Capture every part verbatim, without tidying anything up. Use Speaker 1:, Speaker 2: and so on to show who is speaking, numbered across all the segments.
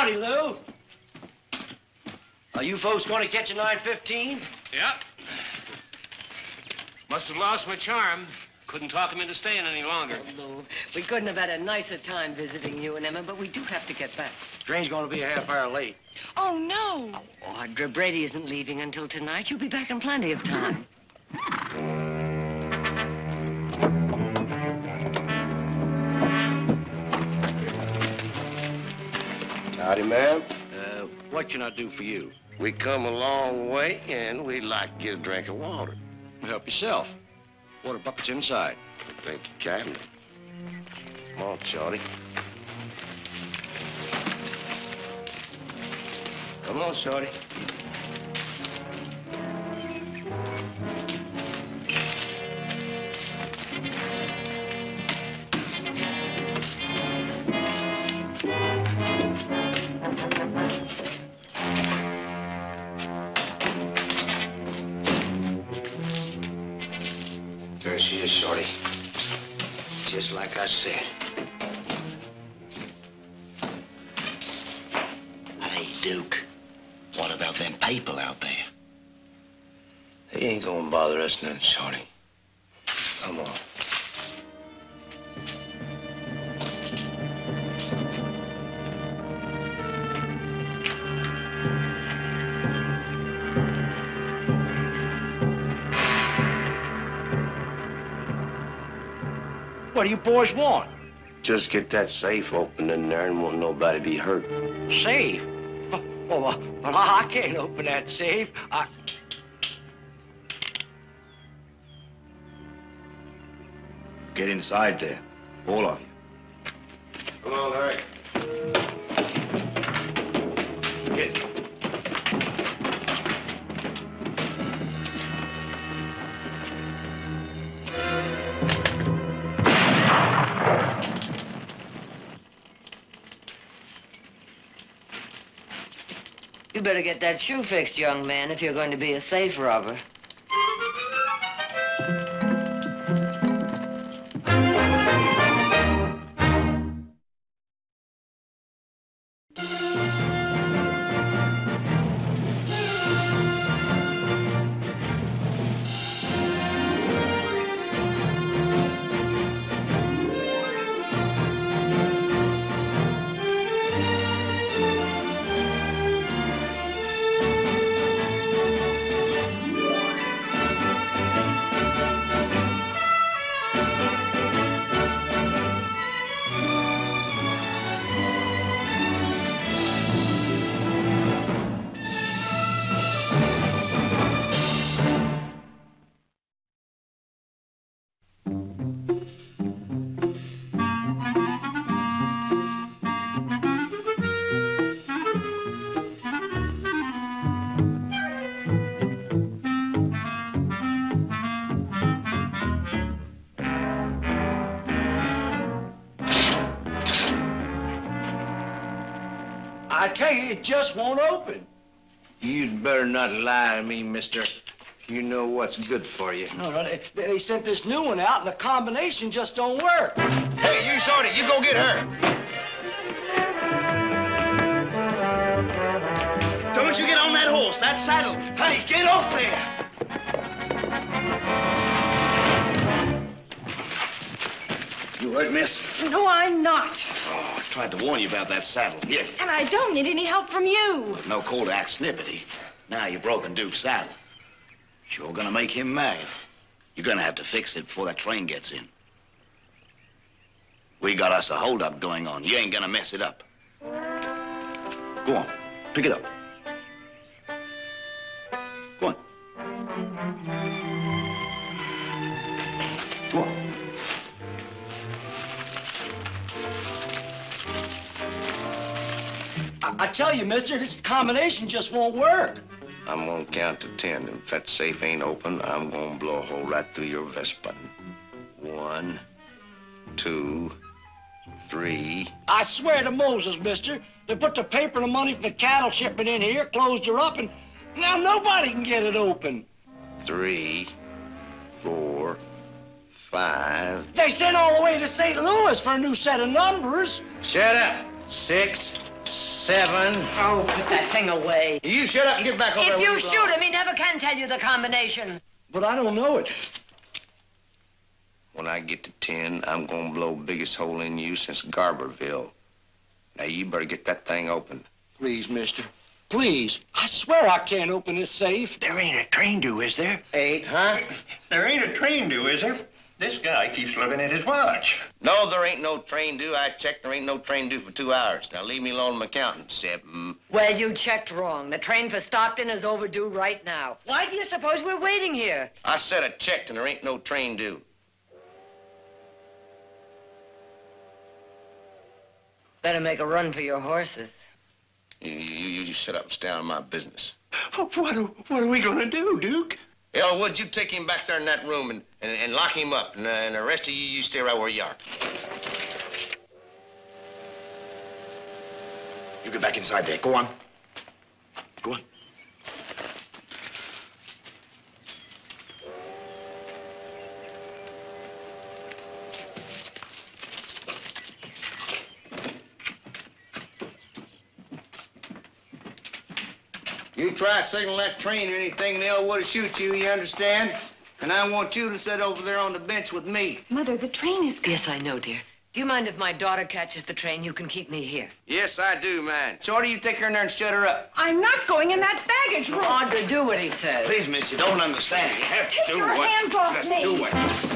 Speaker 1: Howdy, Lou. Are you folks going to catch a nine fifteen?
Speaker 2: Yep. Must have lost my charm. Couldn't talk him into staying any longer.
Speaker 3: Oh, Lou, we couldn't have had a nicer time visiting you and Emma, but we do have to get back.
Speaker 1: Train's going to be a half hour late.
Speaker 4: Oh, no.
Speaker 3: Oh, Audra, Brady isn't leaving until tonight. You'll be back in plenty of time.
Speaker 5: Howdy, ma'am.
Speaker 1: Uh, what can I do for you?
Speaker 5: We come a long way, and we'd like to get a drink of water.
Speaker 1: Help yourself. Water bucket's inside.
Speaker 5: Thank you kindly. Come on, Shorty.
Speaker 1: Come on, Shorty.
Speaker 5: There she is, Shorty. Just like I said.
Speaker 6: Hey, Duke, what about them people out there?
Speaker 5: They ain't gonna bother us none, Shorty. Come on.
Speaker 1: What do you boys want?
Speaker 5: Just get that safe open in there and won't nobody be hurt.
Speaker 1: Safe? Oh, well, uh, well, I can't open that safe. I...
Speaker 7: Get inside there, all of you.
Speaker 5: Come on, Larry.
Speaker 7: Get.
Speaker 3: You better get that shoe fixed, young man, if you're going to be a safe robber.
Speaker 1: I tell you, it just won't open.
Speaker 5: You'd better not lie to me, mister. You know what's good for you.
Speaker 1: No, no, they, they sent this new one out, and the combination just don't work.
Speaker 5: Hey, you, Shorty, you go get her.
Speaker 1: Don't you get on that horse, that saddle. Hey, get off there.
Speaker 7: You heard, miss?
Speaker 4: No, I'm not.
Speaker 7: Oh, I tried to warn you about that saddle. Here.
Speaker 4: And I don't need any help from you.
Speaker 7: No call to act snippety. Now you've broken Duke's saddle. Sure gonna make him mad. You're gonna have to fix it before that train gets in. We got us a holdup going on. You ain't gonna mess it up. Go on, pick it up. Go on. Go on.
Speaker 1: I, I tell you, mister, this combination just won't work.
Speaker 5: I'm gonna count to ten. If that safe ain't open, I'm gonna blow a hole right through your vest button. One, two, three.
Speaker 1: I swear to Moses, mister, they put the paper and the money from the cattle shipment in here, closed her up, and now nobody can get it open.
Speaker 5: Three, four, five.
Speaker 1: They sent all the way to Saint Louis for a new set of numbers.
Speaker 5: Shut up. Six,
Speaker 3: seven. Oh, put that thing away.
Speaker 5: You shut up and get back over there.
Speaker 3: If you
Speaker 5: where
Speaker 3: shoot him, he never can tell you the combination.
Speaker 1: But I don't know it.
Speaker 5: When I get to ten, I'm gonna blow biggest hole in you since Garberville. Now, you better get that thing open.
Speaker 1: Please, mister. Please. I swear I can't open this safe.
Speaker 6: There ain't a train due, is there?
Speaker 5: Eight, huh?
Speaker 6: There ain't a train due, is there? This guy keeps looking at his watch.
Speaker 5: No, there ain't no train due. I checked. There ain't no train due for two hours. Now, leave me alone, I'm accountant. Seven.
Speaker 3: Well, you checked wrong. The train for Stockton is overdue right now. Why do you suppose we're waiting here?
Speaker 5: I said I checked, and there ain't no train due.
Speaker 3: Better make a run for your horses.
Speaker 5: You, you, you just shut up and stay out of my business.
Speaker 6: What are, what are we gonna do, Duke?
Speaker 5: Elwood, you take him back there in that room and, and, and lock him up, and, uh, and the rest of you, you stay right where you are.
Speaker 6: You get back inside there. Go on. Go on.
Speaker 5: You try to signal that train or anything, they'll would shoot you, you understand? And I want you to sit over there on the bench with me.
Speaker 4: Mother, the train is...
Speaker 3: Yes, I know, dear. Do you mind if my daughter catches the train? You can keep me here.
Speaker 5: Yes, I do, man. Shorty, you take her in there and shut her up.
Speaker 4: I'm not going in that baggage room.
Speaker 3: Audrey, do what he says.
Speaker 6: Please, miss, you don't understand. You have
Speaker 4: Take
Speaker 6: to do
Speaker 4: your
Speaker 6: what...
Speaker 4: hands off
Speaker 6: Just
Speaker 4: me.
Speaker 6: do what...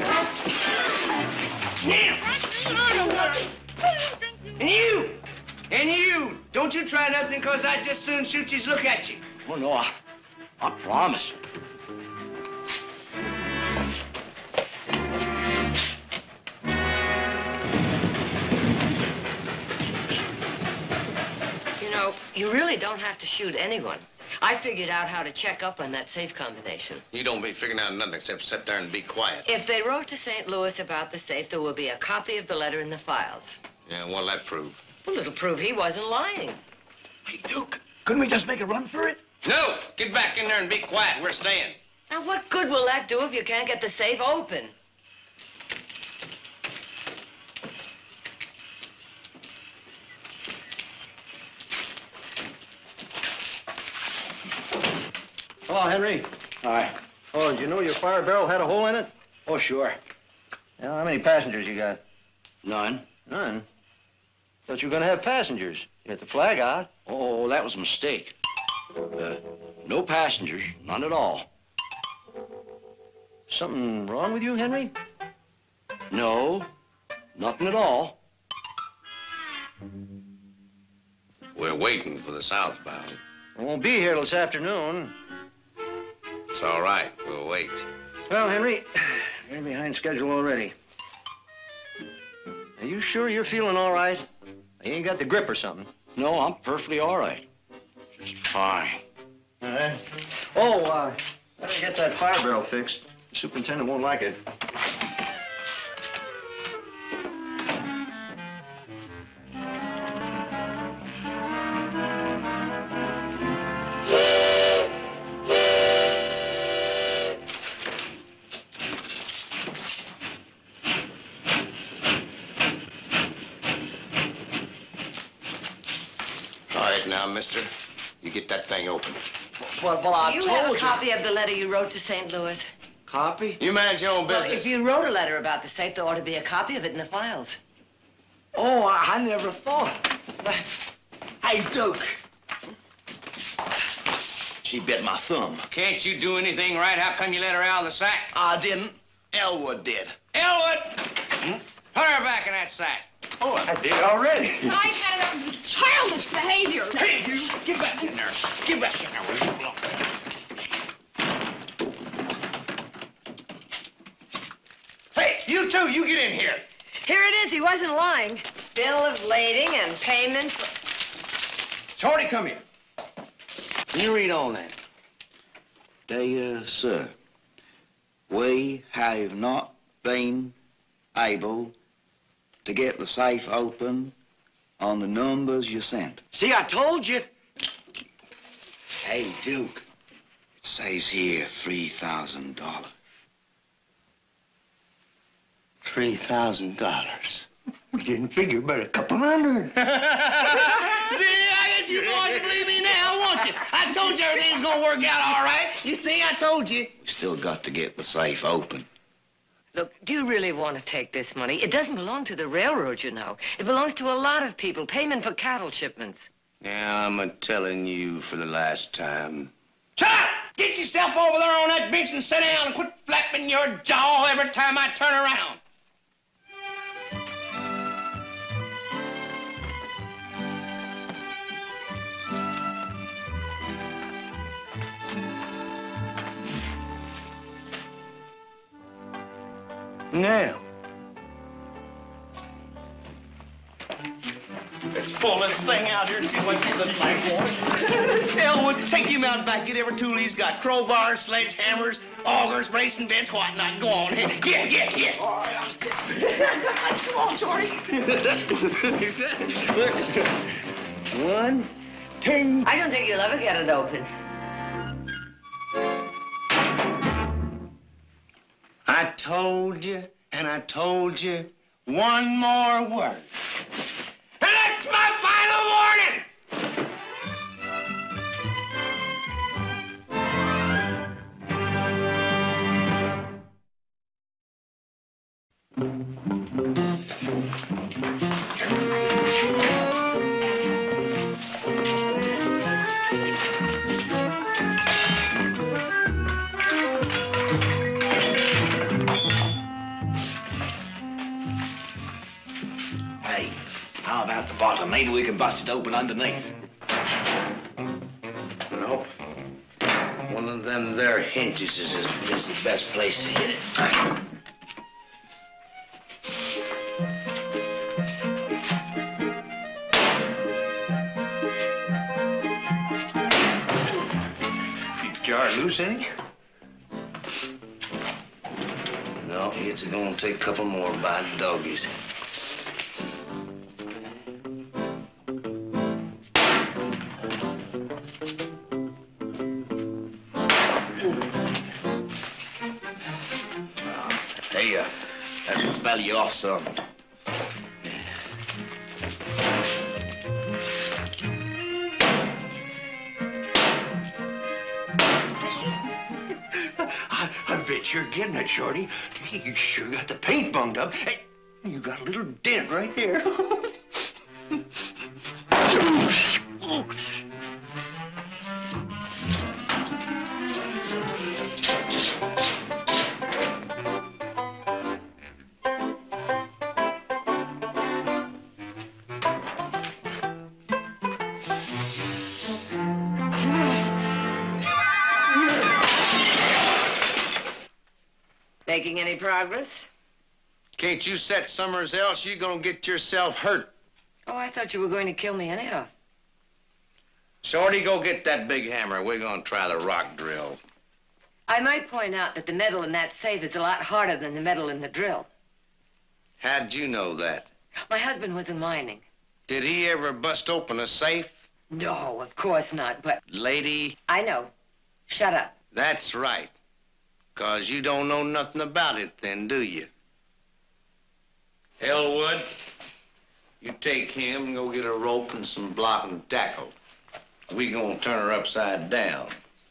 Speaker 6: Now.
Speaker 5: And you! And you! Don't you try nothing, because I'd just soon shoot you look at you.
Speaker 1: Oh, no, I, I promise.
Speaker 3: You know, you really don't have to shoot anyone. I figured out how to check up on that safe combination.
Speaker 5: You don't be figuring out nothing except sit there and be quiet.
Speaker 3: If they wrote to Saint Louis about the safe, there will be a copy of the letter in the files.
Speaker 5: Yeah, what'll that prove?
Speaker 3: Well, it'll prove he wasn't lying.
Speaker 6: Hey, Duke, couldn't we just make a run for it?
Speaker 5: No! Get back in there and be quiet. We're staying.
Speaker 3: Now, what good will that do if you can't get the safe open?
Speaker 1: Hello, Henry.
Speaker 8: Hi. Oh, did you know your fire barrel had a hole in it?
Speaker 1: Oh, sure.
Speaker 8: Well, how many passengers you got?
Speaker 1: None.
Speaker 8: None. Thought you were gonna have passengers. You had the flag out.
Speaker 1: Oh, that was a mistake. Uh, no passengers, none at all.
Speaker 8: Something wrong with you, Henry?
Speaker 1: No, nothing at all.
Speaker 5: We're waiting for the southbound.
Speaker 8: I won't be here this afternoon.
Speaker 5: It's all right. We'll wait.
Speaker 8: Well, Henry, you're behind schedule already. Are you sure you're feeling all right? You ain't got the grip or something.
Speaker 1: No, I'm perfectly all right. Just fine.
Speaker 8: All right. Oh, uh, better get that fire barrel fixed. The superintendent won't like it.
Speaker 5: Now, mister, you get that thing open.
Speaker 3: Well, well I
Speaker 1: you
Speaker 3: told
Speaker 1: have
Speaker 3: you.
Speaker 1: a
Speaker 3: copy of the letter you wrote to Saint Louis.
Speaker 1: Copy?
Speaker 5: You manage your own
Speaker 3: Well,
Speaker 5: business.
Speaker 3: if you wrote a letter about the safe, there ought to be a copy of it in the files.
Speaker 1: Oh, I, I never thought.
Speaker 6: Hey, Duke. She bit my thumb.
Speaker 2: Can't you do anything right? How come you let her out of the sack?
Speaker 6: I didn't. Elwood did.
Speaker 2: Elwood! Hmm? Put her back in that sack.
Speaker 6: Oh, I did already.
Speaker 4: I've had enough of this childish behavior.
Speaker 6: Hey, you, get back in there. Get back in there. Will you?
Speaker 5: Hey, you two, you get in here.
Speaker 3: Here it is. He wasn't lying. Bill of lading and payment for...
Speaker 5: Shorty, come here.
Speaker 1: You read on that.
Speaker 6: Dear sir, we have not been able to get the safe open on the numbers you sent.
Speaker 1: See, I told you.
Speaker 6: Hey, Duke, it says here three thousand dollars.
Speaker 1: Three thousand dollars. We didn't figure but a couple hundred.
Speaker 5: The
Speaker 9: bet you boys will believe me now, won't you? I told you everything's gonna work out all right. You see, I told you.
Speaker 7: We still got to get the safe open.
Speaker 3: Look, do you really want to take this money? It doesn't belong to the railroad, you know. It belongs to a lot of people, payment for cattle shipments.
Speaker 5: Yeah, I'm a telling you for the last time.
Speaker 9: Shut up! Get yourself over there on that bench and sit down and quit flapping your jaw every time I turn around.
Speaker 5: Now.
Speaker 9: Let's pull this thing out here and see what you look like, boy. Elwood, take him out back. Get every tool he's got. Crowbars, sledgehammers, augers, racing bits, whatnot. Go on. Get, get, get. All right, I'm Come on, Shorty.
Speaker 5: One, two.
Speaker 3: I don't think you'll ever get it open.
Speaker 9: I told you, and I told you one more word. And that's my final warning!
Speaker 7: Hey, how about the bottom? Maybe we can bust it open underneath.
Speaker 5: Nope. One of them there hinges is, is the best place to hit it.
Speaker 8: Jar loose any?
Speaker 5: No, it's gonna take a couple more by the doggies.
Speaker 7: Hey, uh, that should spell you off some.
Speaker 8: I, I bet you're getting it, Shorty. You sure got the paint bunged up. Hey, you got a little dent right there.
Speaker 3: Making any progress?
Speaker 5: Can't you set somewhere else? You're gonna get yourself hurt.
Speaker 3: Oh, I thought you were going to kill me anyhow.
Speaker 5: Shorty, go get that big hammer. We're gonna try the rock drill.
Speaker 3: I might point out that the metal in that safe is a lot harder than the metal in the drill.
Speaker 5: How'd you know that?
Speaker 3: My husband was in mining.
Speaker 5: Did he ever bust open a safe?
Speaker 3: No, of course not, but...
Speaker 5: Lady?
Speaker 3: I know. Shut up.
Speaker 5: That's right. 'Cause you don't know nothing about it then, do you? Elwood, you take him and go get a rope and some blocking tackle. We gonna turn her upside down.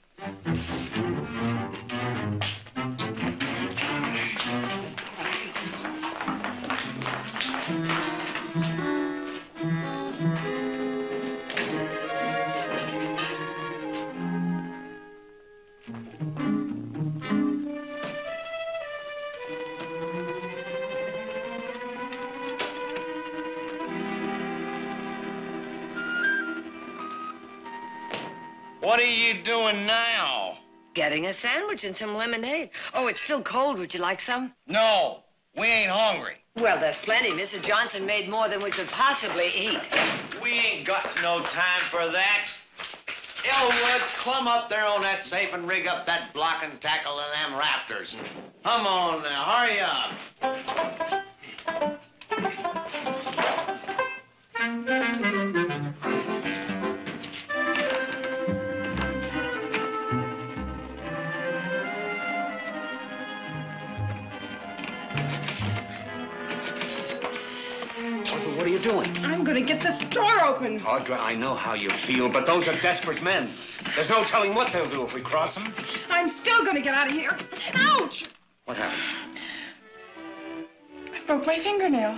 Speaker 5: What are you doing now?
Speaker 3: Getting a sandwich and some lemonade. Oh, it's still cold. Would you like some?
Speaker 5: No, we ain't hungry.
Speaker 3: Well, there's plenty. Missus Johnson made more than we could possibly eat.
Speaker 5: We ain't got no time for that. Elwood, climb up there on that safe and rig up that block and tackle and them rafters. Come on now, hurry up.
Speaker 8: What are you doing?
Speaker 4: I'm gonna get the store open.
Speaker 8: Audra, I know how you feel, but those are desperate men. There's no telling what they'll do if we cross them.
Speaker 4: I'm still gonna get out of here. Ouch!
Speaker 8: What happened?
Speaker 4: I broke my fingernail.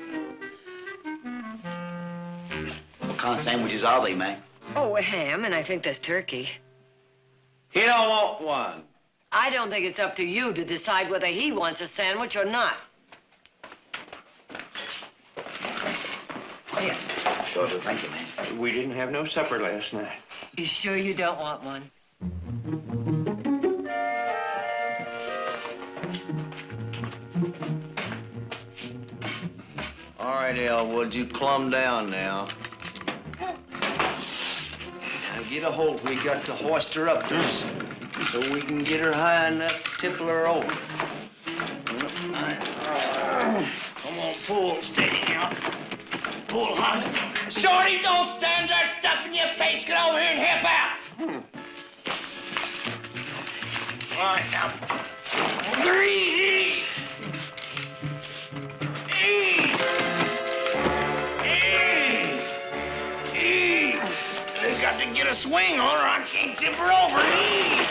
Speaker 7: What kind of sandwiches are they, man?
Speaker 3: Oh, a ham, and I think there's turkey.
Speaker 5: He don't want one.
Speaker 3: I don't think it's up to you to decide whether he wants a sandwich or not. Here.
Speaker 7: Sure do, thank you, man.
Speaker 8: We didn't have no supper last night.
Speaker 3: You sure you don't want one?
Speaker 5: All right, Elwood, you plumb down now. Now get a hold. We got to hoist her up to us so we can get her high enough to tipple her over. Come on, pull steady now. Pull hard. Shorty, don't stand there stuffing your face. Get over here and help out. All right, now. Three. Ease. Ease. Ease. They got to get a swing on her. I can't tip her over. Ease.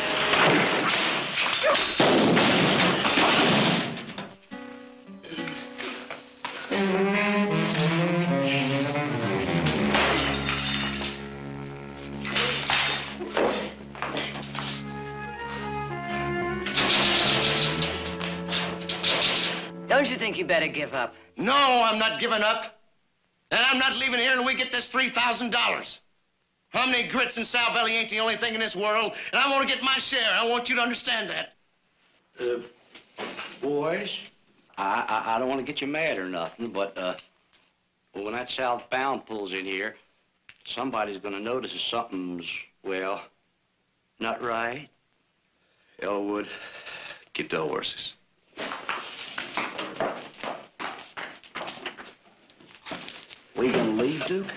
Speaker 3: Don't you think you better give up?
Speaker 5: No, I'm not giving up. And I'm not leaving here until we get this three thousand dollars. How many grits in Sal Belly ain't the only thing in this world, and I want to get my share. I want you to understand that.
Speaker 8: Uh, boys, I, I, I don't want to get you mad or nothing, but, uh, when that southbound pulls in here, somebody's going to notice that something's, well, not right.
Speaker 5: Elwood, get the horses.
Speaker 8: We gonna leave, Duke?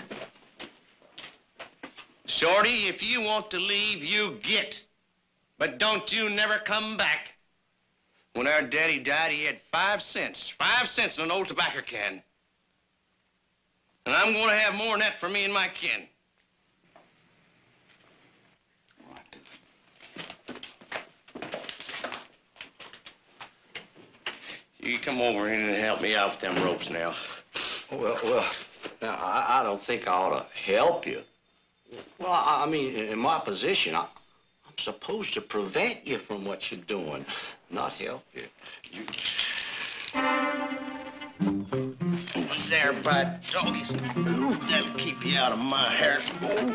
Speaker 5: Shorty, if you want to leave, you get. But don't you never come back. When our daddy died, he had five cents. Five cents in an old tobacco can. And I'm gonna have more than that for me and my kin. You come over here and help me out with them ropes now.
Speaker 8: Well, well, now, I, I don't think I ought to help you. Well, I, I mean, in my position, I, I'm supposed to prevent you from what you're doing, not help you. you...
Speaker 5: There, by doggies. Ooh, that'll keep you out of my hair. Ooh.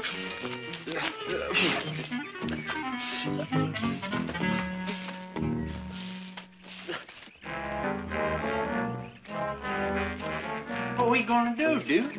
Speaker 8: What are we gonna do, Duke?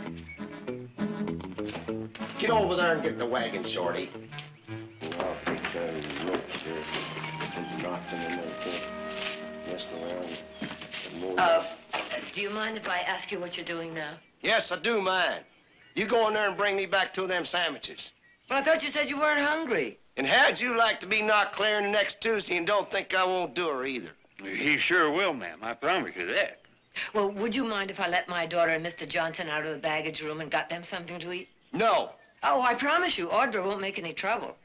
Speaker 5: Get over there and get the wagon, Shorty.
Speaker 10: I'll take those ropes here. Just knock them in there, mess around.
Speaker 3: Uh, do you mind if I ask you what you're doing now?
Speaker 5: Yes, I do mind. You go in there and bring me back two of them sandwiches.
Speaker 3: Well, I thought you said you weren't hungry.
Speaker 5: And how'd you like to be knocked clear in the next Tuesday and don't think I won't do her either?
Speaker 8: He sure will, ma'am. I promise you that.
Speaker 3: Well, would you mind if I let my daughter and Mister Johnson out of the baggage room and got them something to eat?
Speaker 5: No.
Speaker 3: Oh, I promise you, Audra won't make any trouble.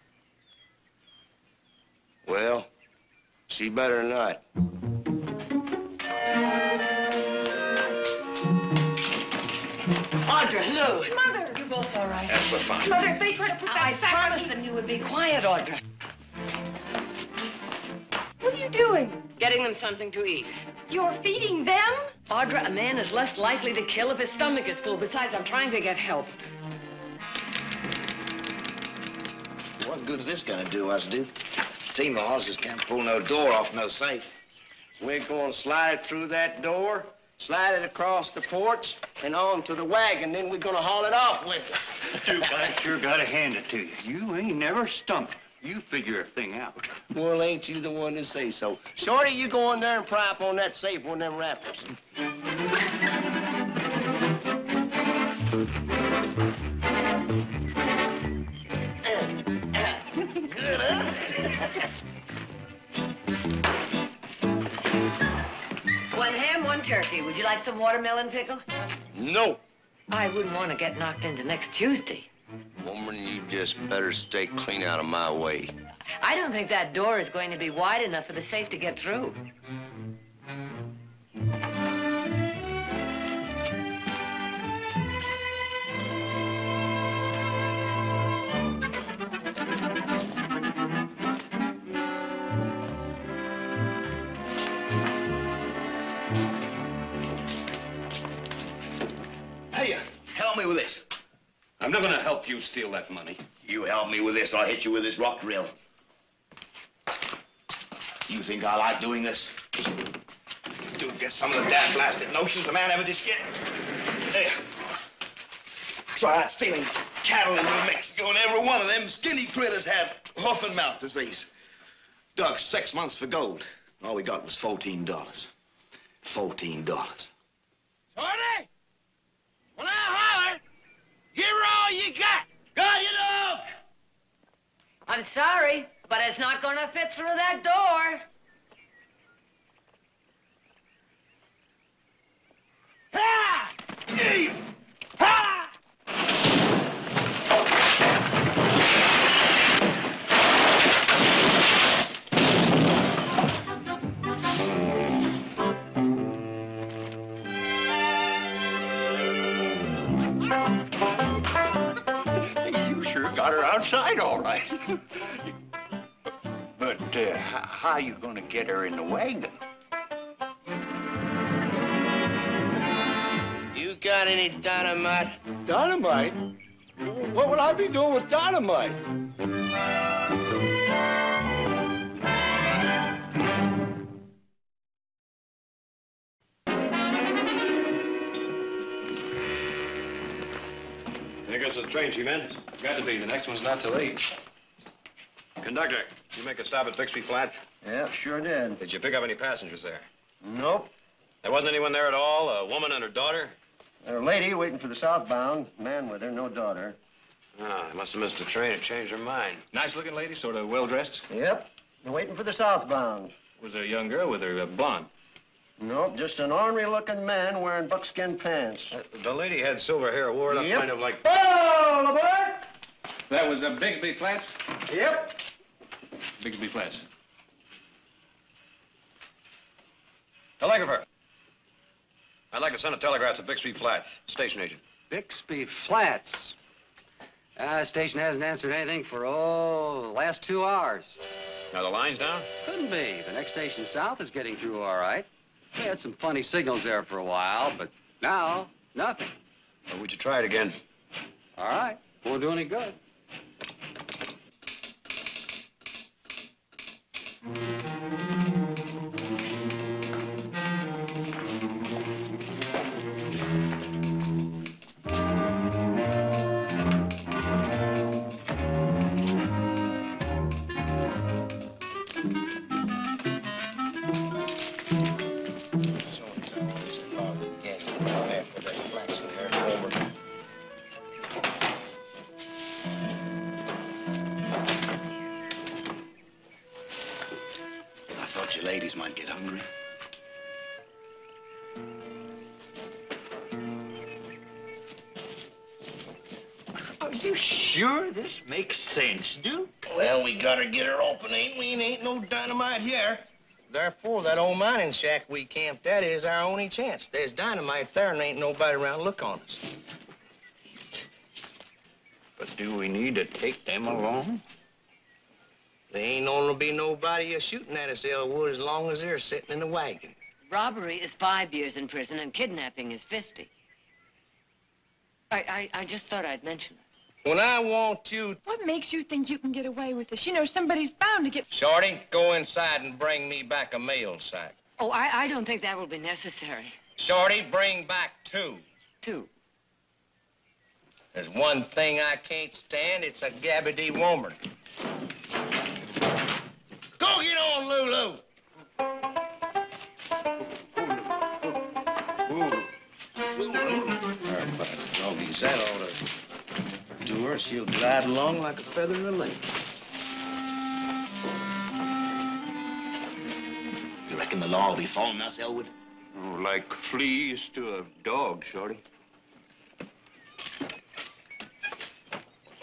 Speaker 5: Well, she better not.
Speaker 3: Audra, hello.
Speaker 4: Mother!
Speaker 3: You both all right?
Speaker 8: That's what fine.
Speaker 4: Mother, they try to put
Speaker 3: I
Speaker 4: that sack on
Speaker 3: promised
Speaker 4: me.
Speaker 3: them you would be quiet, Audra.
Speaker 4: What are you doing?
Speaker 3: Getting them something to eat.
Speaker 4: You're feeding them?
Speaker 3: Audra, a man is less likely to kill if his stomach is full. Besides, I'm trying to get help.
Speaker 7: What good is this gonna do us, Duke? Team of horses can't pull no door off no safe.
Speaker 5: We're going to slide through that door, slide it across the porch, and on to the wagon. Then we're going to haul it off with us.
Speaker 8: Duke, I sure gotta hand it to you. You ain't never stumped. You figure a thing out.
Speaker 5: Well, ain't you the one to say so? Shorty, you go in there and pry up on that safe with them rafters. Good, huh?
Speaker 3: One ham, one turkey. Would you like some watermelon pickle?
Speaker 5: No.
Speaker 3: I wouldn't want to get knocked into next Tuesday.
Speaker 5: Woman, you just better stay clean out of my way.
Speaker 3: I don't think that door is going to be wide enough for the safe to get through.
Speaker 7: Hey, uh, help me with this.
Speaker 11: I'm not gonna help you steal that money.
Speaker 7: You help me with this, I'll hit you with this rock drill. You think I like doing this? Dude, get some of the damn blasted notions the man ever just get. Hey, tried stealing cattle in New Mexico, and every one of them skinny critters had hoof and mouth disease. Dug six months for gold. All we got was fourteen dollars. Fourteen dollars.
Speaker 9: Shorty! When I holler, give her all you got. Got you, dog?
Speaker 3: I'm sorry, but it's not going to fit through that door.
Speaker 9: Ha! Hey! Ha!
Speaker 7: You sure got her outside all right. But uh, how you gonna get her in the wagon?
Speaker 5: You got any dynamite?
Speaker 8: Dynamite? What would I be doing with dynamite?
Speaker 11: There goes the train, G-Men. Got to be. The next one's not till eight. Conductor, you make a stop at Bixby Flats?
Speaker 10: Yeah, sure did.
Speaker 11: Did you pick up any passengers there?
Speaker 10: Nope.
Speaker 11: There wasn't anyone there at all? A woman and her daughter?
Speaker 10: There's a lady waiting for the southbound. Man with her, no daughter.
Speaker 11: Ah, they must have missed the train and changed their mind. Nice-looking lady, sort of well-dressed?
Speaker 10: Yep. They're waiting for the southbound.
Speaker 11: Was there a young girl with her, uh, blonde?
Speaker 10: Nope, just an ornery-looking man wearing buckskin pants.
Speaker 11: Uh, the lady had silver hair, wore it up
Speaker 10: Yep.
Speaker 11: kind of like...
Speaker 10: Oh, aboard!
Speaker 11: That was uh, Bixby Flats?
Speaker 10: Yep.
Speaker 11: Bixby Flats. Telegrapher. I'd like to send a telegraph to Bixby Flats. Station agent.
Speaker 8: Bixby Flats. Uh, the station hasn't answered anything for, oh, the last two hours.
Speaker 11: Now the line's down?
Speaker 8: Couldn't be. The next station south is getting through all right. We had some funny signals there for a while, but now, nothing.
Speaker 11: Well, would you try it again?
Speaker 8: All right. Won't do any good.
Speaker 7: I thought you ladies might get hungry.
Speaker 9: Are you sure this makes sense, Duke?
Speaker 5: Well, we gotta get her open, ain't we? And ain't no dynamite here.
Speaker 9: Therefore, that old mining shack we camped at is our only chance. There's dynamite there and ain't nobody around to look on us.
Speaker 5: But do we need to take them along?
Speaker 9: There ain't gonna be nobody a shooting at us, Elwood, as long as they're sitting in the wagon.
Speaker 3: Robbery is five years in prison and kidnapping is fifty. I, I, I just thought I'd mention it.
Speaker 9: When I want you...
Speaker 4: What makes you think you can get away with this? You know, somebody's bound to get...
Speaker 9: Shorty, go inside and bring me back a mail sack.
Speaker 3: Oh, I, I don't think that will be necessary.
Speaker 9: Shorty, bring back two.
Speaker 3: Two.
Speaker 9: There's one thing I can't stand, it's a gabbity woman. Go get on, Lulu!
Speaker 5: Doggies, that ought to do her. She'll glide along like a feather in the lake.
Speaker 7: You reckon the law will be following us, Elwood?
Speaker 5: Oh, like fleas to a dog, Shorty.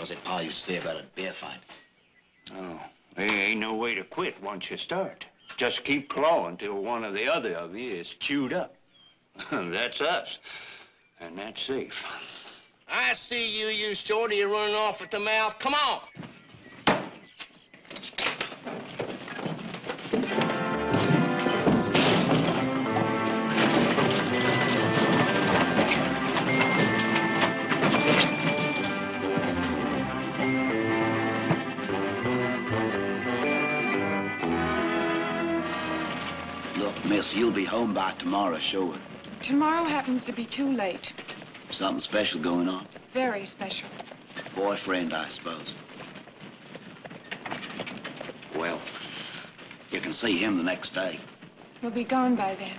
Speaker 6: was it Pa used to say about a bear fight?
Speaker 9: Oh, there ain't no way to quit once you start. Just keep clawing till one or the other of you is chewed up. That's us, and that's safe.
Speaker 5: I see you, you shorty, you're running off at the mouth. Come on.
Speaker 6: Look, miss, you'll be home by tomorrow, sure.
Speaker 4: Tomorrow happens to be too late.
Speaker 6: Something special going on?
Speaker 4: Very special.
Speaker 6: Boyfriend, I suppose. Well, you can see him the next day.
Speaker 4: We'll be gone by then.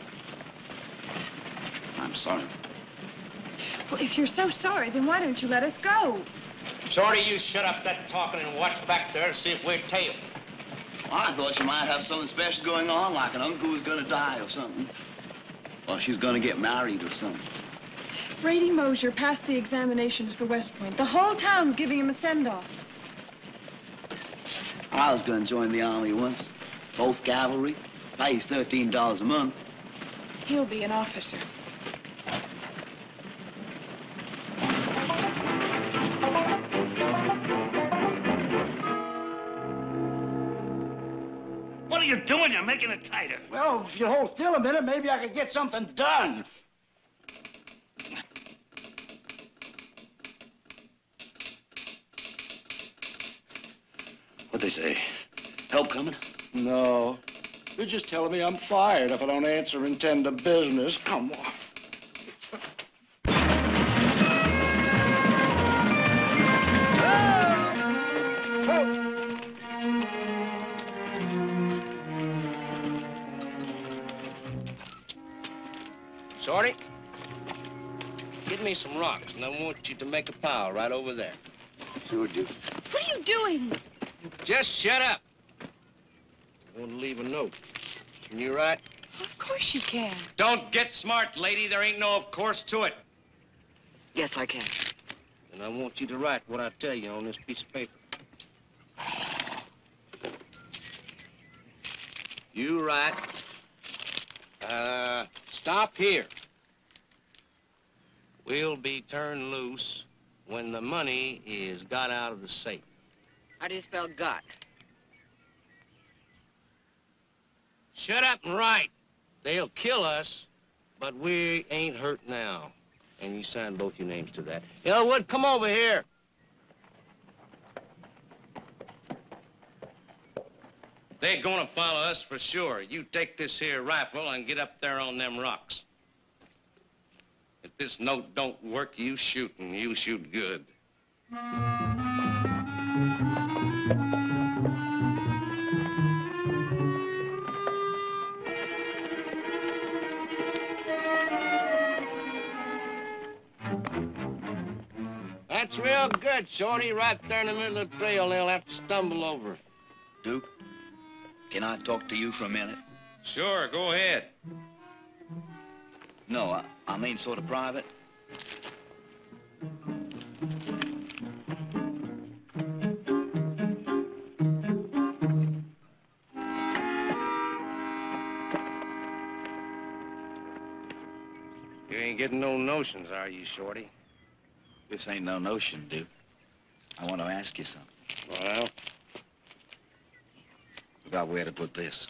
Speaker 6: I'm sorry.
Speaker 4: Well, if you're so sorry, then why don't you let us go?
Speaker 5: Shorty, you shut up that talking and watch back there and see if we're tailed.
Speaker 6: Well, I thought you might have something special going on, like an uncle was gonna die or something. Or she's gonna get married or something.
Speaker 4: Brady Mosier passed the examinations for West Point. The whole town's giving him a send-off.
Speaker 6: I was gonna join the army once. Fourth Cavalry. Pays thirteen dollars a month.
Speaker 4: He'll be an officer.
Speaker 7: What are you doing? You're making it tighter.
Speaker 1: Well, if you hold still a minute, maybe I could get something done.
Speaker 8: What'd they say? Help coming?
Speaker 1: No. You're just telling me I'm fired if I don't answer and tend to business. Come on.
Speaker 5: Shorty, get me some rocks, and I want you to make a pile right over there.
Speaker 8: Sure, Duke.
Speaker 4: What are you doing?
Speaker 5: Just shut up. I want to leave a note. Can you write?
Speaker 4: Of course you can.
Speaker 5: Don't get smart, lady. There ain't no of course to it.
Speaker 3: Yes, I can.
Speaker 5: And I want you to write what I tell you on this piece of paper. You write, uh, stop here. We'll be turned loose when the money is got out of the safe.
Speaker 3: How do you spell got?
Speaker 5: Shut up and write. They'll kill us, but we ain't hurt now. And you sign both your names to that. Elwood, come over here. They're gonna follow us for sure. You take this here rifle and get up there on them rocks. If this note don't work, you shoot, and you shoot good. That's real good, Shorty. Right there in the middle of the trail, they'll have to stumble over.
Speaker 6: Duke, can I talk to you for a minute?
Speaker 5: Sure, go ahead.
Speaker 6: No, I, I mean sort of private.
Speaker 5: You ain't getting no notions, are you, Shorty?
Speaker 6: This ain't no notion, Duke. I want to ask you something.
Speaker 5: Well?
Speaker 6: About where to put this.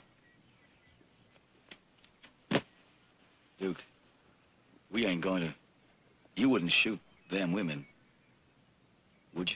Speaker 6: Duke, we ain't going to... You wouldn't shoot them women, would you?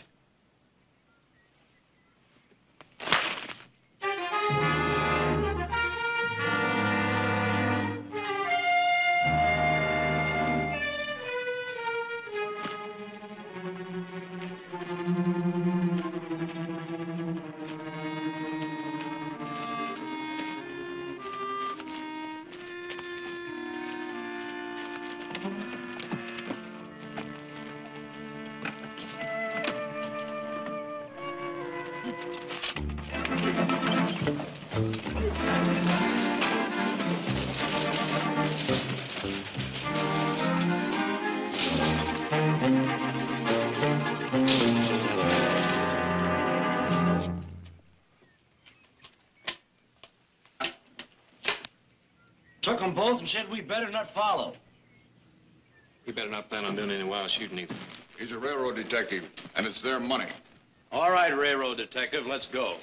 Speaker 1: Took them both and said we better not follow.
Speaker 11: We better not plan on doing any wild shooting either.
Speaker 12: He's a railroad detective, and it's their money.
Speaker 11: All right, railroad detective, let's go.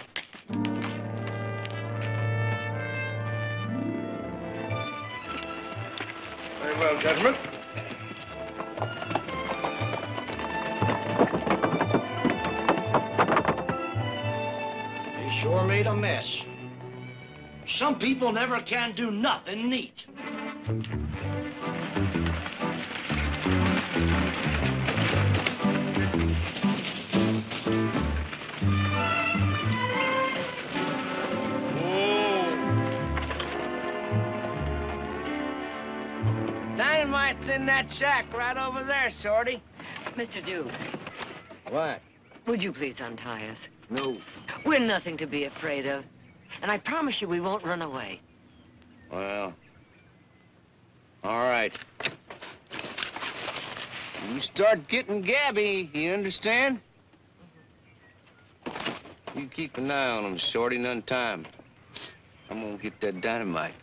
Speaker 7: Very well, gentlemen.
Speaker 1: They sure made a mess. Some people never can do nothing neat.
Speaker 9: Dynamite's in that shack right over there, Shorty.
Speaker 3: Mister Duke,
Speaker 9: What?
Speaker 3: would you please untie us?
Speaker 9: No.
Speaker 3: We're nothing to be afraid of. And I promise you we won't run away.
Speaker 9: Well, all right. You start getting gabby, you understand? You keep an eye on them, Shorty, and untie 'em. I'm gonna get that dynamite.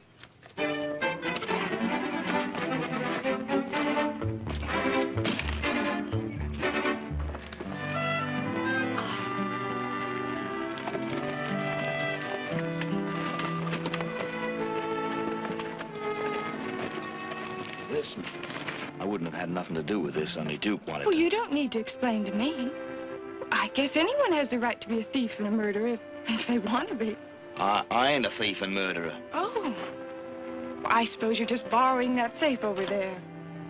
Speaker 6: Listen, I wouldn't have had nothing to do with this, only Duke wanted
Speaker 4: Well,
Speaker 6: to.
Speaker 4: you don't need to explain to me. I guess anyone has the right to be a thief and a murderer if, if they want to be.
Speaker 6: I, I ain't a thief and murderer.
Speaker 4: Oh. Well, I suppose you're just borrowing that safe over there.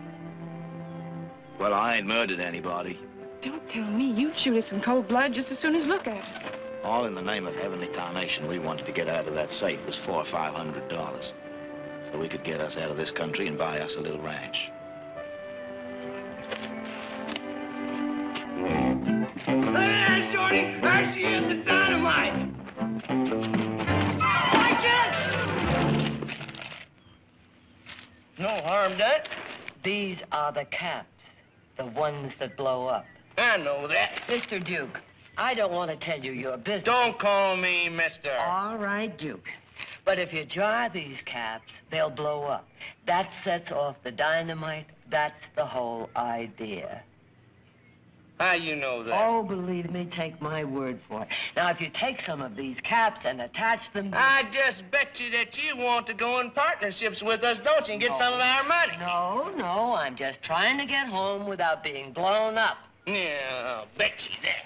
Speaker 6: Well, I ain't murdered anybody.
Speaker 4: Don't tell me. You'd shoot us in cold blood just as soon as look at us.
Speaker 6: All in the name of heavenly carnation, we wanted to get out of that safe was four or five hundred dollars. So we could get us out of this country and buy us a little ranch.
Speaker 9: Hey, Shorty, there she is, the dynamite. No harm done.
Speaker 3: These are the caps, the ones that blow up.
Speaker 9: I know that.
Speaker 3: Mister Duke, I don't want to tell you your business.
Speaker 9: Don't call me mister.
Speaker 3: All right, Duke. But if you jar these caps, they'll blow up. That sets off the dynamite. That's the whole idea.
Speaker 9: How you know that?
Speaker 3: Oh, believe me, take my word for it. Now, if you take some of these caps and attach them...
Speaker 9: I just bet you that you want to go in partnerships with us, don't you, and get
Speaker 3: No.
Speaker 9: some of our money.
Speaker 3: No, no, I'm just trying to get home without being blown up.
Speaker 9: Yeah, I'll bet you that.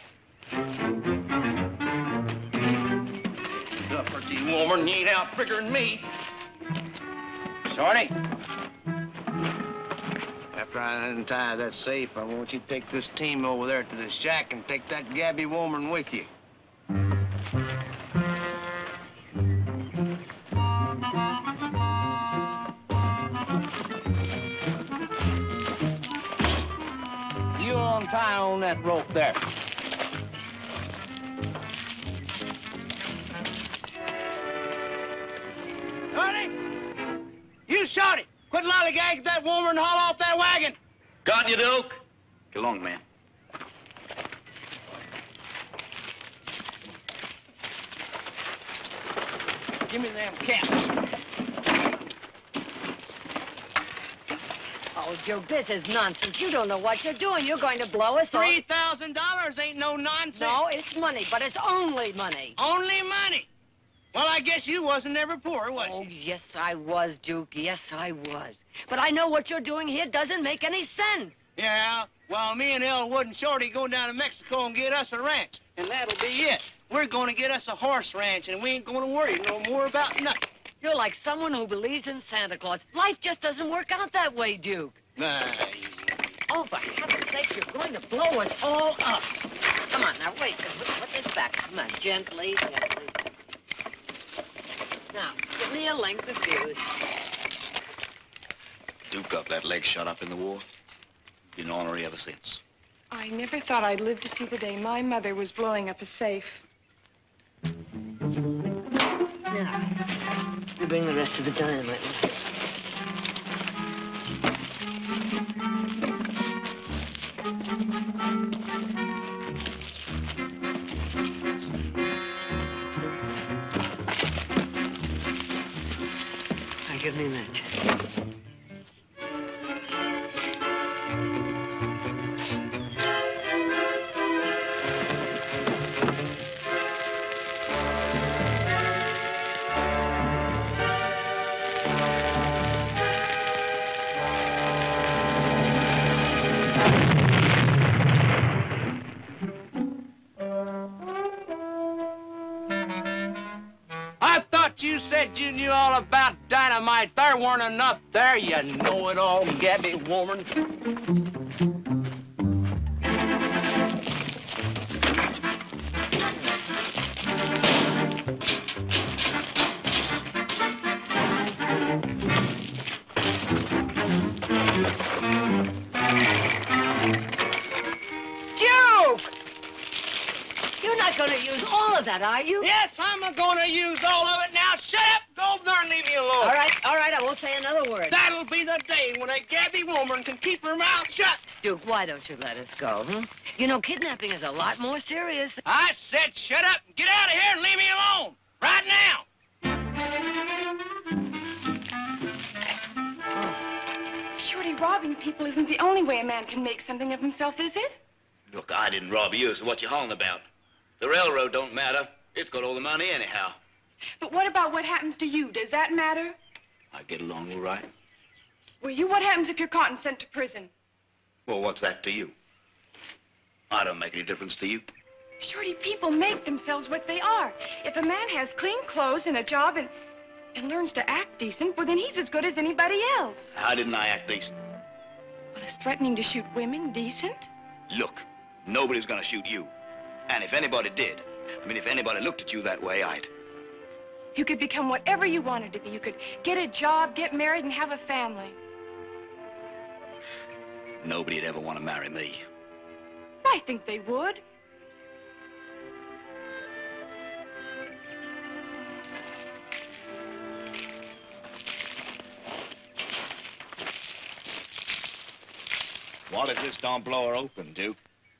Speaker 9: The pretty woman ain't out bigger than me. Shorty. After I untie that safe, I want you to take this team over there to the shack and take that Gabby woman with you. You untie on that rope there. Shorty! You Shorty! Quit lollygagging that woman and haul off that wagon!
Speaker 6: Got you, Duke. Get along, man.
Speaker 9: Give me them caps.
Speaker 3: Oh, Duke, this is nonsense. You don't know what you're doing. You're going to blow us all.
Speaker 9: Three thousand dollars ain't no nonsense.
Speaker 3: No, it's money, but it's only money.
Speaker 9: Only money. Well, I guess you wasn't ever poor, was
Speaker 3: Oh,
Speaker 9: you?
Speaker 3: yes, I was, Duke. Yes, I was. But I know what you're doing here doesn't make any sense.
Speaker 9: Yeah, well, me and Elwood and Shorty go down to Mexico and get us a ranch, and that'll be it. We're going to get us a horse ranch, and we ain't going to worry no more about nothing.
Speaker 3: You're like someone who believes in Santa Claus. Life just doesn't work out that way, Duke.
Speaker 9: Nah,
Speaker 3: Oh, for heaven's sake, you're going to blow us all up. Come on, now, wait. Put this back. Come on, gently, gently. Now, give me a length of fuse.
Speaker 6: Duke got that leg shot up in the war. Been ornery ever since.
Speaker 4: I never thought I'd live to see the day my mother was blowing up a safe.
Speaker 3: Now, you bring the rest of the dynamite. I give me a minute.
Speaker 9: You said you knew all about dynamite. There weren't enough there, you know-it-all, Gabby woman.
Speaker 3: Going to use all of that, are you?
Speaker 9: Yes, I'm going to use all of it. Now, shut up, go there and leave me alone.
Speaker 3: All right, all right, I won't say another word.
Speaker 9: That'll be the day when a Gabby woman can keep her mouth shut.
Speaker 3: Duke, why don't you let us go, hmm? You know, kidnapping is a lot more serious.
Speaker 9: I said shut up and get out of here and leave me alone. Right now.
Speaker 4: Oh. Shorty, robbing people isn't the only way a man can make something of himself, is it?
Speaker 6: Look, I didn't rob you, so what you hauling about? The railroad don't matter. It's got all the money anyhow.
Speaker 4: But what about what happens to you? Does that matter?
Speaker 6: I get along all right.
Speaker 4: Well, you, what happens if you're caught and sent to prison?
Speaker 6: Well, what's that to you? I don't make any difference to you.
Speaker 4: Shorty, people make themselves what they are. If a man has clean clothes and a job and, and learns to act decent, well, then he's as good as anybody else.
Speaker 6: How didn't I act decent?
Speaker 4: Well, is threatening to shoot women decent?
Speaker 6: Look, nobody's gonna shoot you. And if anybody did, I mean, if anybody looked at you that way, I'd...
Speaker 4: You could become whatever you wanted to be. You could get a job, get married, and have a family.
Speaker 6: Nobody'd ever want to marry me.
Speaker 4: I think they would.
Speaker 6: What if this don't blow her open, Duke?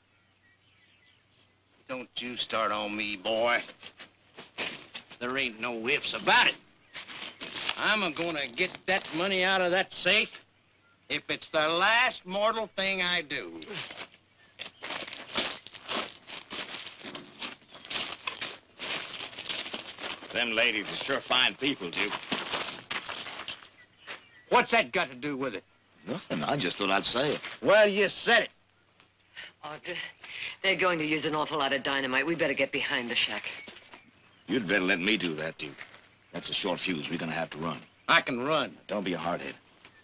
Speaker 9: Don't you start on me, boy. There ain't no ifs about it. I'm a-gonna get that money out of that safe if it's the last mortal thing I do.
Speaker 6: Them ladies are sure fine people, Duke.
Speaker 9: What's that got to do with it?
Speaker 6: Nothing. I just thought I'd say it.
Speaker 9: Well, you said it.
Speaker 3: Oh, they're going to use an awful lot of dynamite. We better get behind the shack.
Speaker 6: You'd better let me do that, Duke. That's a short fuse. We're gonna have to run.
Speaker 9: I can run.
Speaker 6: Don't be a hardhead.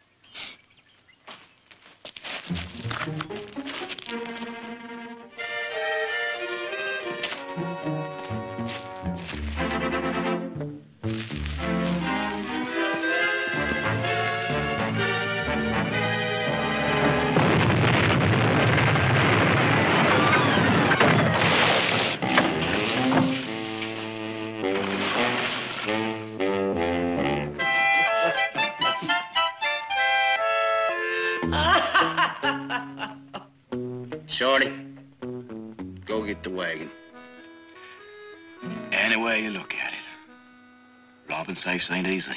Speaker 9: Shorty, go get the wagon.
Speaker 6: Any way you look at it, robbing safes ain't easy.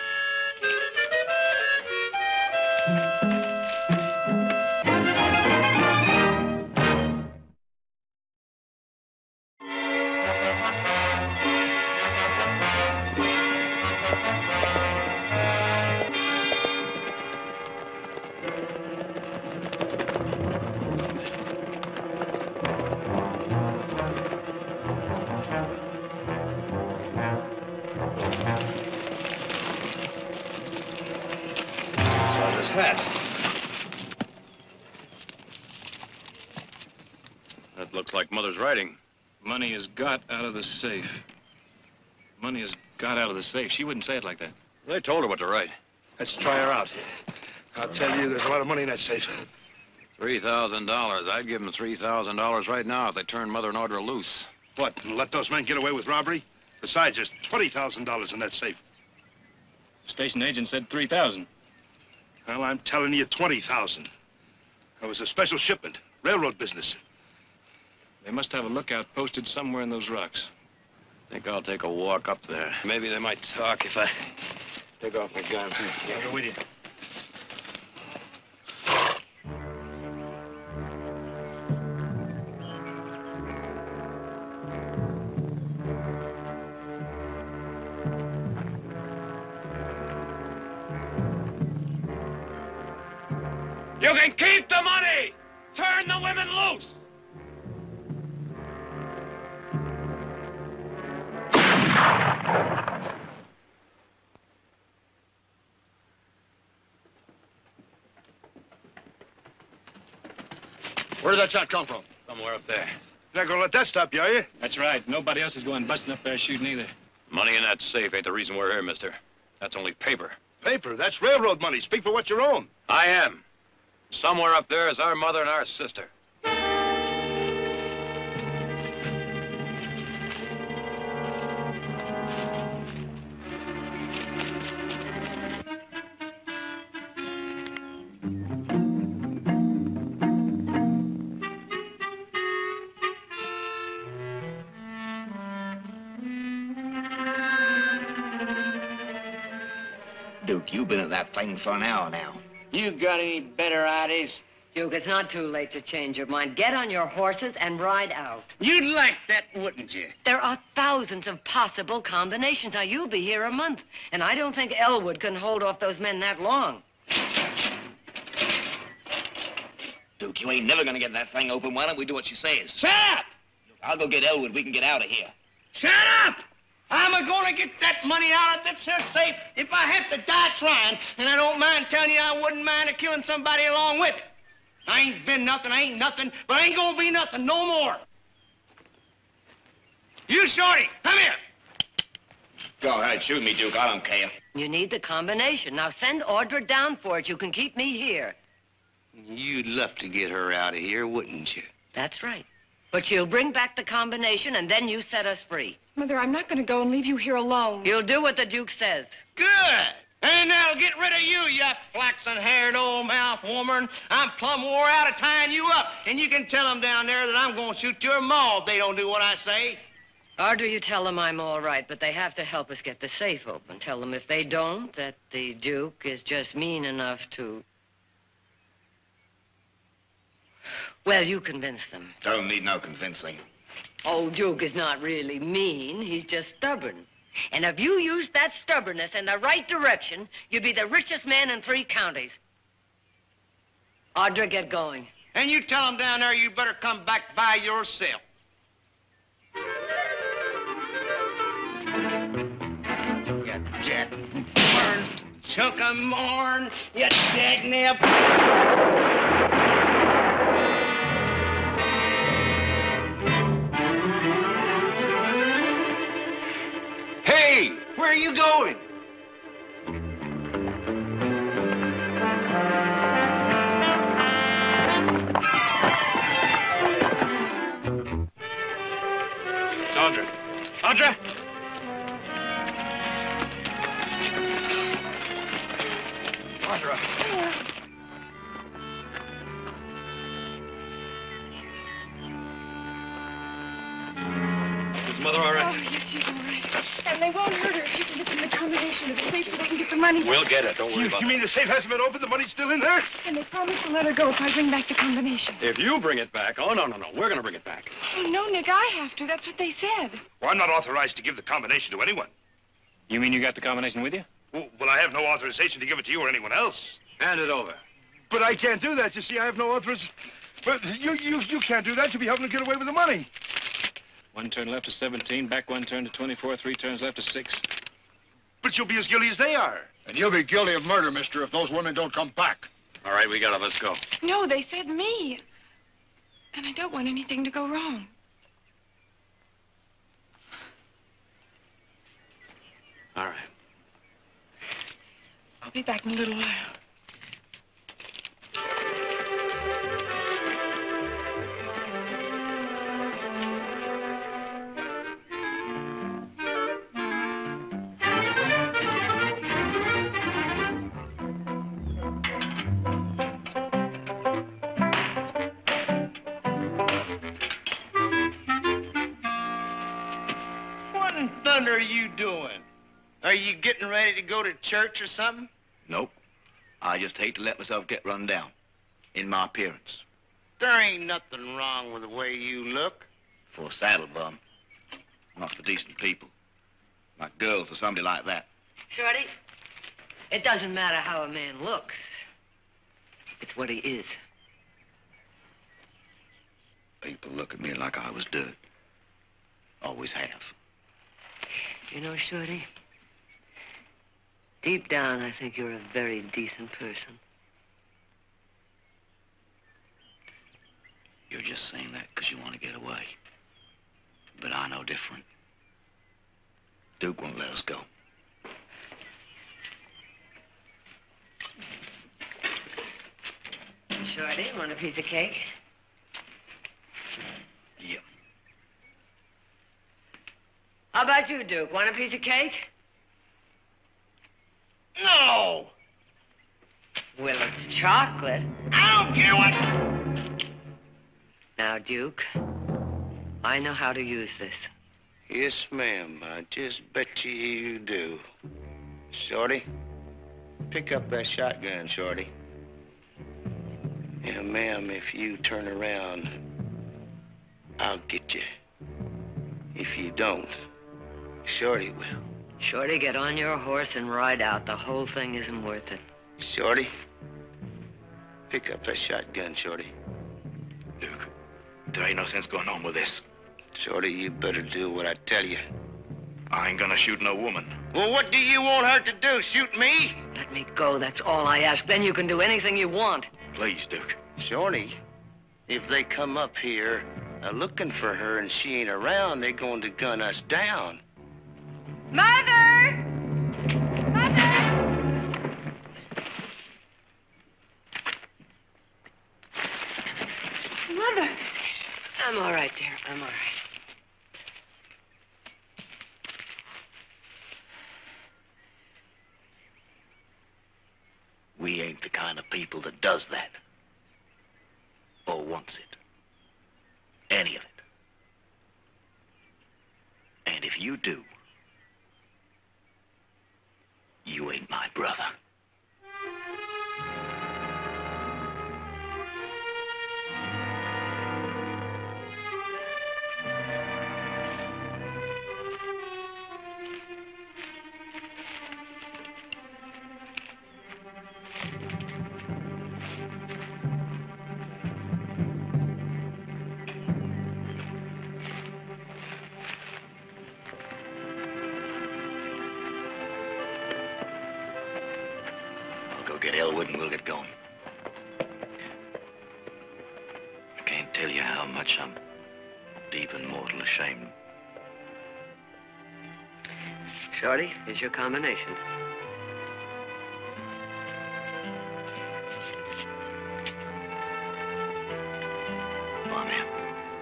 Speaker 11: That looks like Mother's writing. Money is got out of the safe. Money is got out of the safe. She wouldn't say it like that. They told her what to write.
Speaker 7: Let's try her out. I'll tell you, there's a lot of money in that safe.
Speaker 11: Three thousand dollars. I'd give them three thousand dollars right now if they turned Mother and Audra loose.
Speaker 7: What, and let those men get away with robbery? Besides, there's twenty thousand dollars in that safe.
Speaker 11: Station agent said three thousand.
Speaker 7: Well, I'm telling you, twenty thousand. That was a special shipment, railroad business.
Speaker 11: They must have a lookout posted somewhere in those rocks. I think I'll take a walk up there. Maybe they might talk if I
Speaker 7: Take off that gun.
Speaker 11: I'll go with you.
Speaker 2: You can keep the money! Turn the women loose!
Speaker 7: Where did that shot come from?
Speaker 11: Somewhere up there.
Speaker 7: You're not gonna let that stop you, are you?
Speaker 11: That's right. Nobody else is going busting up there shooting either. Money in that safe ain't the reason we're here, mister. That's only paper.
Speaker 7: Paper, that's railroad money. Speak for what you own.
Speaker 11: I am. Somewhere up there is our mother and our sister.
Speaker 6: Duke, you've been at that thing for an hour now.
Speaker 5: You got any better ideas?
Speaker 3: Duke, it's not too late to change your mind. Get on your horses and ride out.
Speaker 5: You'd like that, wouldn't you?
Speaker 3: There are thousands of possible combinations. Now, you'll be here a month, and I don't think Elwood can hold off those men that long.
Speaker 6: Duke, you ain't never gonna get that thing open. Why don't we do what she says?
Speaker 5: Shut up!
Speaker 6: I'll go get Elwood. We can get out of here.
Speaker 5: Shut up! I'm a-gonna get that money out of this here safe if I have to die trying, and I don't mind telling you I wouldn't mind a killing somebody along with it. I ain't been nothing, I ain't nothing, but I ain't gonna be nothing no more. You, Shorty, come here.
Speaker 6: Go ahead, shoot me, Duke. I don't care.
Speaker 3: You need the combination. Now, send Audra down for it. You can keep me here.
Speaker 5: You'd love to get her out of here, wouldn't you?
Speaker 3: That's right. But she'll bring back the combination, and then you set us free.
Speaker 4: Mother, I'm not going to go and leave you here alone.
Speaker 3: You'll do what the Duke says.
Speaker 5: Good. And that'll get rid of you, you flaxen-haired old mouth woman. I'm plumb wore out of tying you up. And you can tell them down there that I'm going to shoot your maw if they don't do what I say.
Speaker 3: Audra, you tell them I'm all right, but they have to help us get the safe open. Tell them if they don't, that the Duke is just mean enough to... Well, you convince them.
Speaker 6: Don't need no convincing.
Speaker 3: Old Duke is not really mean. He's just stubborn. And if you used that stubbornness in the right direction, you'd be the richest man in three counties. Audra, get going.
Speaker 5: And you tell them down there you better come back by yourself. You dead born chunk of morn, you dagnip. Hey, where are you going?
Speaker 11: It's Audra. Audra! Audra. Is Mother all right?
Speaker 4: Oh, yes, she's all right. And they won't hurt her if you can get them the combination of the safe so they can get the money.
Speaker 11: We'll get it. Don't worry
Speaker 7: You,
Speaker 11: about
Speaker 7: you
Speaker 11: it.
Speaker 7: mean the safe hasn't been opened? The money's still in there?
Speaker 4: And they promised to let her go if I bring back the combination.
Speaker 11: If you bring it back... Oh, no, no, no. We're going to bring it back.
Speaker 4: Oh, no, Nick, I have to. That's what they said.
Speaker 7: Well, I'm not authorized to give the combination to anyone.
Speaker 11: You mean you got the combination with you?
Speaker 7: Well, well, I have no authorization to give it to you or anyone else.
Speaker 11: Hand it over.
Speaker 7: But I can't do that. You see, I have no authorization. But you, you, you can't do that. You'll be helping to get away with the money.
Speaker 11: One turn left to seventeen, back one turn to twenty-four, three turns left to six.
Speaker 7: But you'll be as guilty as they are.
Speaker 12: And you'll be guilty of murder, mister, if those women don't come back.
Speaker 11: All right, we got it. Let's go.
Speaker 4: No, they said me. And I don't want anything to go wrong.
Speaker 11: All right.
Speaker 4: I'll be back in a little while.
Speaker 5: What in thunder are you doing? Are you getting ready to go to church or something?
Speaker 6: Nope. I just hate to let myself get run down in my appearance.
Speaker 5: There ain't nothing wrong with the way you look.
Speaker 6: For a saddle bum. Not for decent people. Like girls or somebody like that.
Speaker 3: Shorty, it doesn't matter how a man looks. It's what he is.
Speaker 6: People look at me like I was dirt. Always have.
Speaker 3: You know, Shorty, deep down, I think you're a very decent person.
Speaker 6: You're just saying that because you want to get away. But I know different. Duke won't let us go.
Speaker 3: Shorty, want a piece of cake?
Speaker 6: Yeah.
Speaker 3: How about you, Duke? Want a piece of cake?
Speaker 5: No!
Speaker 3: Well, it's chocolate.
Speaker 5: I don't care what...
Speaker 3: Now, Duke, I know how to use this.
Speaker 5: Yes, ma'am. I just bet you you do. Shorty, pick up that shotgun, Shorty. Yeah, ma'am, if you turn around, I'll get you. If you don't, Shorty will.
Speaker 3: Shorty, get on your horse and ride out. The whole thing isn't worth it.
Speaker 5: Shorty, pick up that shotgun, Shorty.
Speaker 6: Duke, there ain't no sense going on with this.
Speaker 5: Shorty, you better do what I tell you.
Speaker 6: I ain't gonna shoot no woman.
Speaker 5: Well, what do you want her to do? Shoot me?
Speaker 3: Let me go, that's all I ask. Then you can do anything you want.
Speaker 6: Please, Duke.
Speaker 5: Shorty, if they come up here uh, looking for her and she ain't around, they're going to gun us down.
Speaker 4: Mother! Mother! Mother!
Speaker 3: I'm all right, dear. I'm all right.
Speaker 6: We ain't the kind of people that does that. Or wants it. Any of it. And if you do, you ain't my brother. Get Elwood and we'll get going. I can't tell you how much I'm deep and mortal ashamed.
Speaker 3: Shorty, here's your combination.
Speaker 6: Come on, man.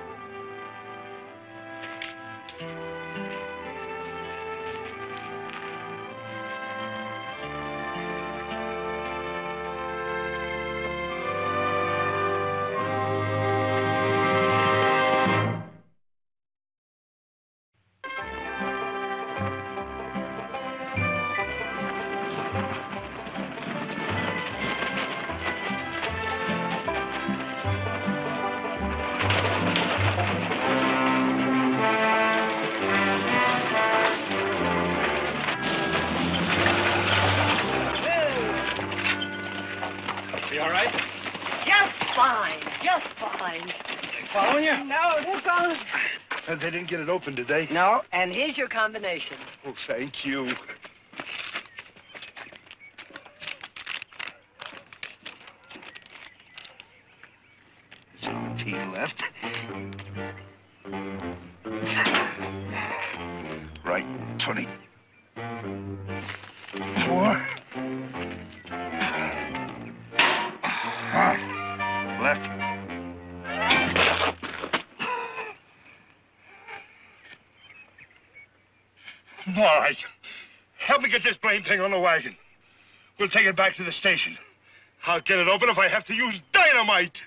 Speaker 1: Following you?
Speaker 3: No, they're gone.
Speaker 1: Uh, they didn't get it open, did they?
Speaker 3: No, and here's your combination.
Speaker 1: Oh, thank you. Seventeen left. Right, twenty. Four. Left. All right. Help me get this blame thing on the wagon. We'll take it back to the station. I'll get it open if I have to use dynamite.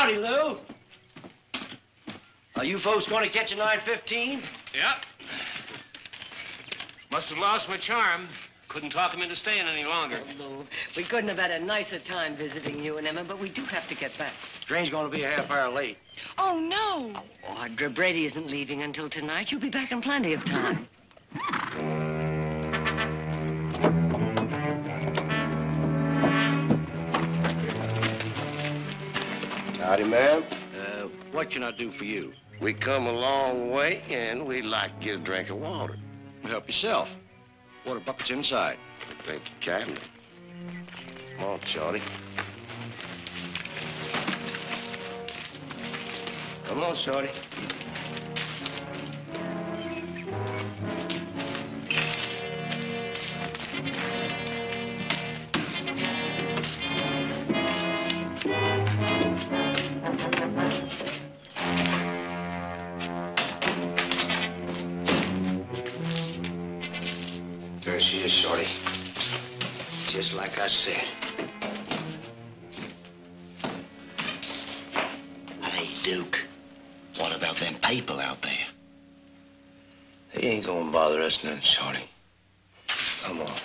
Speaker 9: Howdy, Lou. Are you folks going to catch a nine fifteen?
Speaker 2: Yep. Must have lost my charm. Couldn't talk him into staying any longer.
Speaker 3: Oh, Lou, we couldn't have had a nicer time visiting you and Emma, but we do have to get back.
Speaker 9: Train's going to be a half hour late.
Speaker 4: Oh, no.
Speaker 3: Oh, Brady isn't leaving until tonight. You'll be back in plenty of time.
Speaker 10: Howdy, ma'am.
Speaker 8: Uh, what can I do for you?
Speaker 10: We come a long way, and we'd like to get a drink of water.
Speaker 8: Help yourself. Water bucket's inside.
Speaker 10: Thank you kindly. Come on, Shorty.
Speaker 9: Come on, Shorty.
Speaker 10: There she is, Shorty. Just like I said.
Speaker 6: Hey, Duke, what about them people out there?
Speaker 10: They ain't gonna bother us none, Shorty. Come on.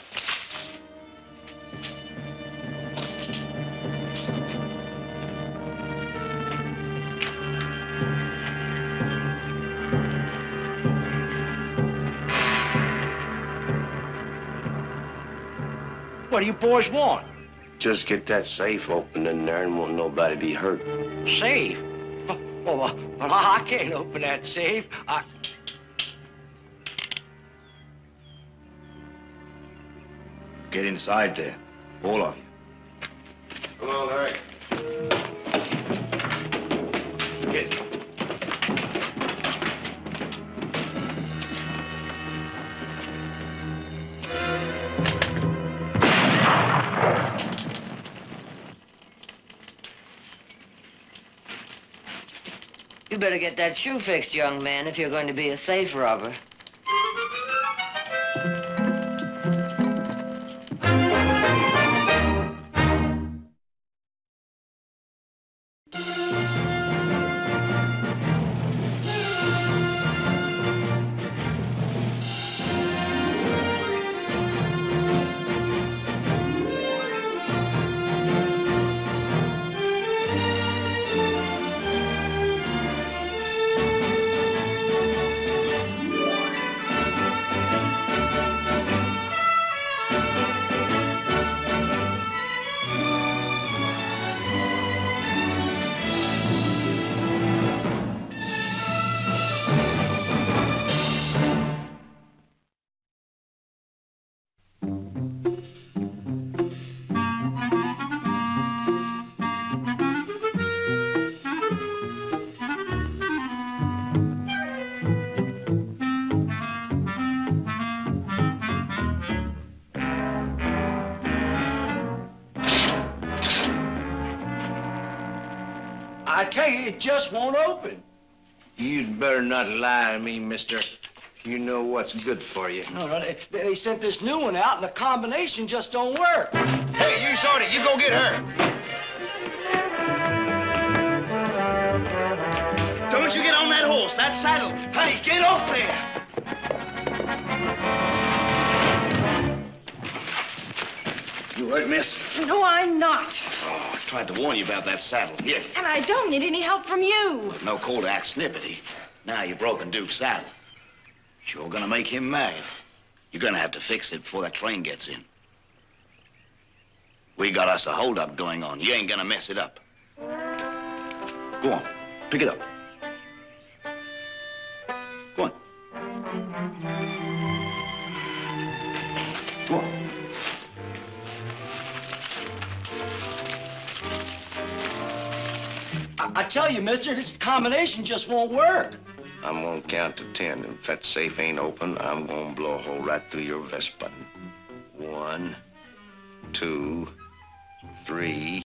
Speaker 9: What do you boys want?
Speaker 10: Just get that safe open in there and won't nobody be hurt.
Speaker 9: Safe? Oh, well, well, I can't open that safe. I...
Speaker 6: Get inside there, all of you.
Speaker 10: Come on, Harry.
Speaker 6: Get.
Speaker 3: You better get that shoe fixed, young man, if you're going to be a safe robber.
Speaker 9: I tell you, it just won't open.
Speaker 8: You'd better not lie to me, mister. You know what's good for you.
Speaker 9: No, no, they, they sent this new one out, and the combination just don't work.
Speaker 7: Hey, you, Shorty, you go get her. Don't you get on that horse, that saddle. Hey, get off there.
Speaker 6: You hurt, miss?
Speaker 4: No, I'm not.
Speaker 6: Oh, I tried to warn you about that saddle. Yeah.
Speaker 4: And I don't need any help from you.
Speaker 6: No call to act snippety. Now you've broken Duke's saddle. Sure gonna make him mad. You're gonna have to fix it before that train gets in. We got us a holdup going on. You ain't gonna mess it up. Go on, pick it up. Go on. Go on.
Speaker 9: I, I tell you, mister, this combination just won't work.
Speaker 10: I'm gonna count to ten. If that safe ain't open, I'm gonna blow a hole right through your vest button. One, two, three.